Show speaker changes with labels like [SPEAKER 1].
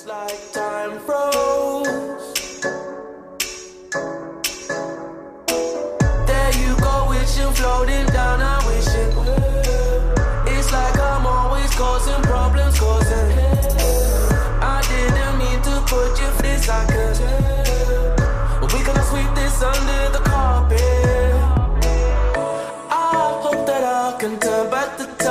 [SPEAKER 1] It's like time froze. There you go, wishing, floating down, I'm wishing. It's like I'm always causing problems, causing. I didn't mean to put you this I could. But we gonna sweep this under the carpet. I hope that I can turn back the time.